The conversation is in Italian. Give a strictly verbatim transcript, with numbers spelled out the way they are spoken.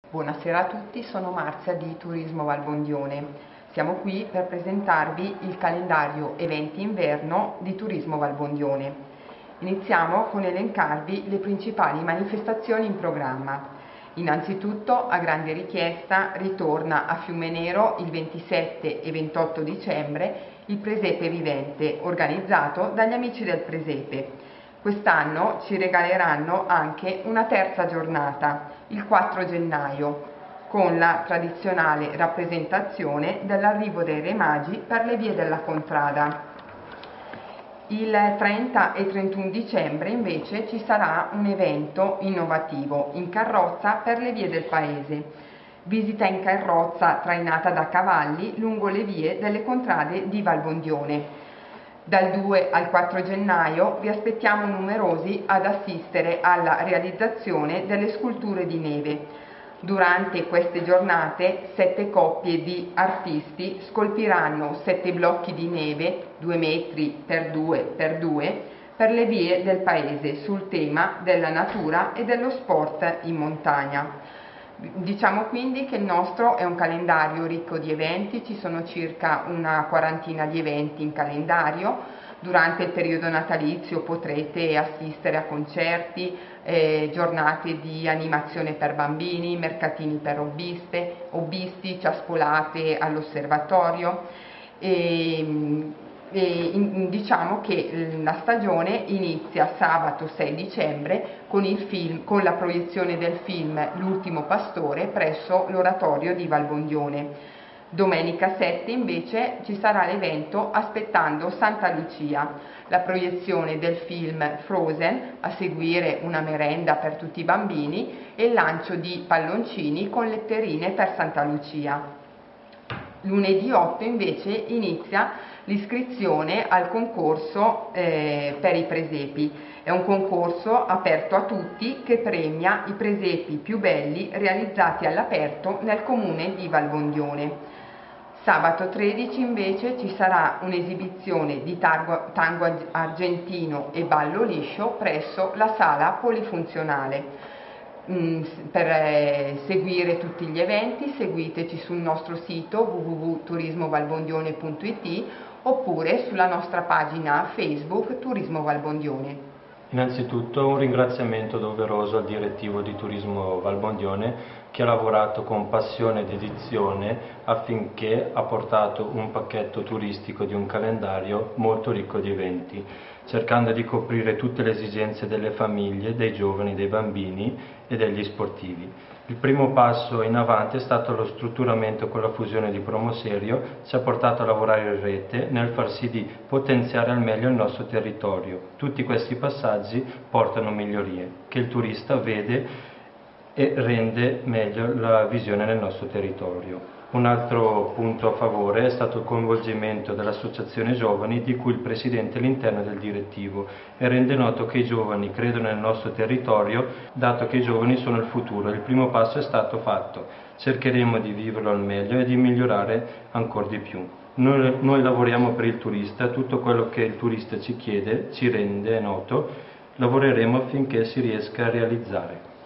Buonasera a tutti, sono Marzia di Turismo Valbondione. Siamo qui per presentarvi il calendario eventi inverno di Turismo Valbondione. Iniziamo con elencarvi le principali manifestazioni in programma. Innanzitutto, a grande richiesta, ritorna a Fiume Nero il ventisette e ventotto dicembre il Presepe Vivente, organizzato dagli amici del Presepe. Quest'anno ci regaleranno anche una terza giornata, il quattro gennaio, con la tradizionale rappresentazione dell'arrivo dei Re Magi per le vie della Contrada. Il trenta e trentuno dicembre invece ci sarà un evento innovativo in carrozza per le vie del paese. Visita in carrozza trainata da cavalli lungo le vie delle contrade di Valbondione. Dal due al quattro gennaio vi aspettiamo numerosi ad assistere alla realizzazione delle sculture di neve. Durante queste giornate sette coppie di artisti scolpiranno sette blocchi di neve, due metri per due per due, per le vie del paese sul tema della natura e dello sport in montagna. Diciamo quindi che il nostro è un calendario ricco di eventi, ci sono circa una quarantina di eventi in calendario. Durante il periodo natalizio potrete assistere a concerti, eh, giornate di animazione per bambini, mercatini per hobbiste, hobbisti, ciaspolate all'osservatorio. E, E in, diciamo che la stagione inizia sabato sei dicembre con, il film, con la proiezione del film L'ultimo pastore presso l'oratorio di Valbondione. Domenica sette invece ci sarà l'evento Aspettando Santa Lucia, la proiezione del film Frozen, a seguire una merenda per tutti i bambini e il lancio di palloncini con letterine per Santa Lucia. Lunedì otto invece inizia l'iscrizione al concorso eh, per i presepi. È un concorso aperto a tutti che premia i presepi più belli realizzati all'aperto nel comune di Valbondione. Sabato tredici invece ci sarà un'esibizione di tango, tango argentino e ballo liscio presso la sala polifunzionale. Per eh, seguire tutti gli eventi seguiteci sul nostro sito w w w punto turismo valbondione punto i t oppure sulla nostra pagina Facebook Turismo Valbondione. Innanzitutto un ringraziamento doveroso al direttivo di Turismo Valbondione che ha lavorato con passione ed dedizione affinché ha portato un pacchetto turistico di un calendario molto ricco di eventi, cercando di coprire tutte le esigenze delle famiglie, dei giovani, dei bambini e degli sportivi. Il primo passo in avanti è stato lo strutturamento con la fusione di Promoserio, ci ha portato a lavorare in rete nel far sì di potenziare al meglio il nostro territorio. Tutti questi passaggi portano migliorie che il turista vede e rende meglio la visione nel nostro territorio. Un altro punto a favore è stato il coinvolgimento dell'Associazione Giovani, di cui il Presidente è all'interno del direttivo, e rende noto che i giovani credono nel nostro territorio, dato che i giovani sono il futuro. Il primo passo è stato fatto, cercheremo di viverlo al meglio e di migliorare ancora di più. Noi, noi lavoriamo per il turista, tutto quello che il turista ci chiede, ci rende noto, lavoreremo affinché si riesca a realizzare.